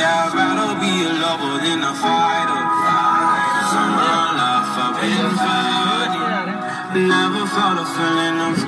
Yeah, I'd rather be a lover than a fighter. Cause I'm real life, I've been fighting. Never felt a feeling I'm